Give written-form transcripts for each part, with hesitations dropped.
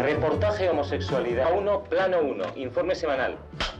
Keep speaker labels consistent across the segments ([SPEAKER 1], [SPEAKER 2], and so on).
[SPEAKER 1] Reportaje homosexualidad 1, plano 1, informe semanal.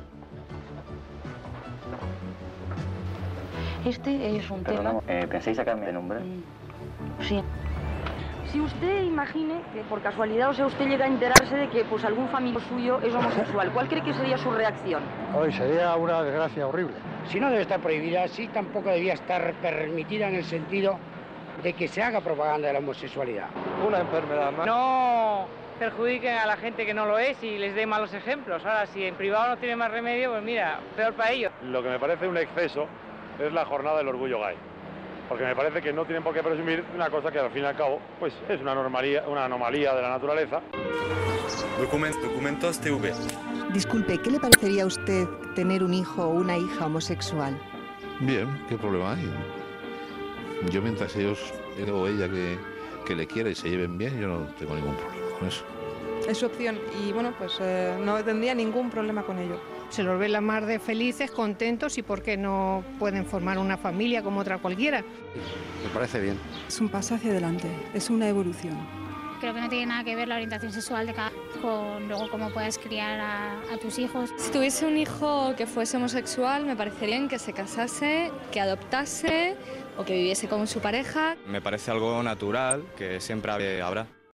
[SPEAKER 2] Este es un tema...
[SPEAKER 1] ¿Pensáis sacarme de nombre?
[SPEAKER 2] Sí. Si usted imagine que por casualidad, o sea, usted llega a enterarse de que pues algún familiar suyo es homosexual, ¿cuál cree que sería su reacción?
[SPEAKER 3] Hoy sería una desgracia horrible.
[SPEAKER 4] Si no debe estar prohibida, sí tampoco debía estar permitida en el sentido de que se haga propaganda de la homosexualidad.
[SPEAKER 3] Una enfermedad más.
[SPEAKER 5] No perjudiquen a la gente que no lo es y les dé malos ejemplos. Ahora, si en privado no tiene más remedio, pues mira, peor para ellos.
[SPEAKER 6] Lo que me parece un exceso es la jornada del orgullo gay. Porque me parece que no tienen por qué presumir una cosa que al fin y al cabo pues es una anomalía de la naturaleza.
[SPEAKER 7] Documentos TV.
[SPEAKER 8] Disculpe, ¿qué le parecería a usted tener un hijo o una hija homosexual?
[SPEAKER 9] Bien, ¿qué problema hay? Yo mientras ellos o ella que le quiera y se lleven bien, yo no tengo ningún problema con eso.
[SPEAKER 10] Es su opción y bueno, pues no tendría ningún problema con ello.
[SPEAKER 11] Se los ve la mar de felices, contentos y por qué no pueden formar una familia como otra cualquiera.
[SPEAKER 3] Me parece bien.
[SPEAKER 10] Es un paso hacia adelante, es una evolución.
[SPEAKER 12] Creo que no tiene nada que ver la orientación sexual de cada con luego cómo puedes criar a tus hijos.
[SPEAKER 13] Si tuviese un hijo que fuese homosexual, me parecería bien que se casase, que adoptase o que viviese con su pareja.
[SPEAKER 7] Me parece algo natural que siempre habrá.